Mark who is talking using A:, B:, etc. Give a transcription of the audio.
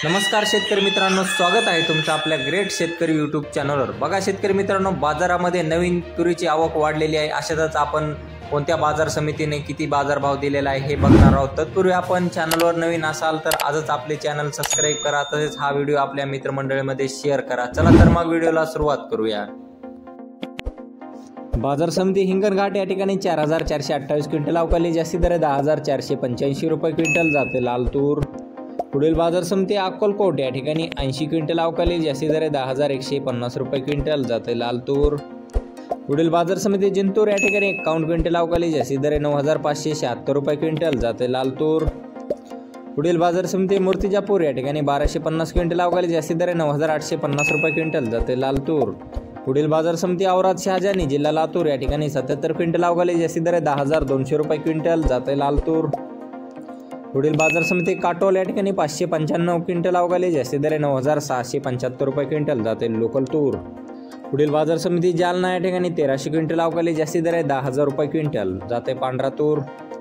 A: नमस्कार शेतकरी मित्रांनो, स्वागत आहे तुमचं आपल्या ग्रेट शेतकरी यूट्यूब चॅनलवर। बघा शेतकरी मित्रांनो, बाजारामध्ये नवीन तुरीची आवक वाढलेली आहे। अशातच आपण कोणत्या बाजार समितीने किती बाजारभाव दिलेला आहे हे बघणार आहोत। तत्पूर्वी आपण चॅनलवर नवीन असाल तर आजच आपले चॅनल सबस्क्राइब करा, तसेच हा व्हिडिओ आपल्या मित्रमंडळीमध्ये शेअर करा। चला तर मग व्हिडिओला सुरुवात करूया। बाजार समिती हिंगणघाट या ठिकाणी 4428 क्विंटल अवकाली, जास्ती दर 10485 रुपये क्विंटल जाते लाल तूर। पुढील बाजार समिती अक्कलकोट या ठिकाणी 80 क्विंटल अवकाली, जास्ती दर 10150 रुपये क्विंटल जाते लाल तूर। पुढील बाजार समिती जिंतूर या ठिकाणी 51 क्विंटल अवकाली, जास्ती दर 9576 रुपये क्विंटल जाते लाल तूर। पुढील बाजार समिती मूर्तिजापूर या ठिकाणी 1250 क्विंटल अवकाली, जास्ती दर 9850 रुपये क्विंटल जाते लाल तूर। पुढील बाजार समिती औराद शहाजानी जिल्हा लातूर या ठिकाणी 77 क्विंटल अवकाली, जास्ती दर 10200 रुपये क्विंटल जाते लाल तूर। पुढील बाजार समिती काटोल या ठिकाणी 595 क्विंटल अवकाली, जास्ती दर 9675 रुपये क्विंटल जाते लोकल तूर। पुढील बाजार समिती जालना या ठिकाणी 1300 क्विंटल अवकाली, जास्ती दर 10000 रुपये क्विंटल जाते पांढरा तूर।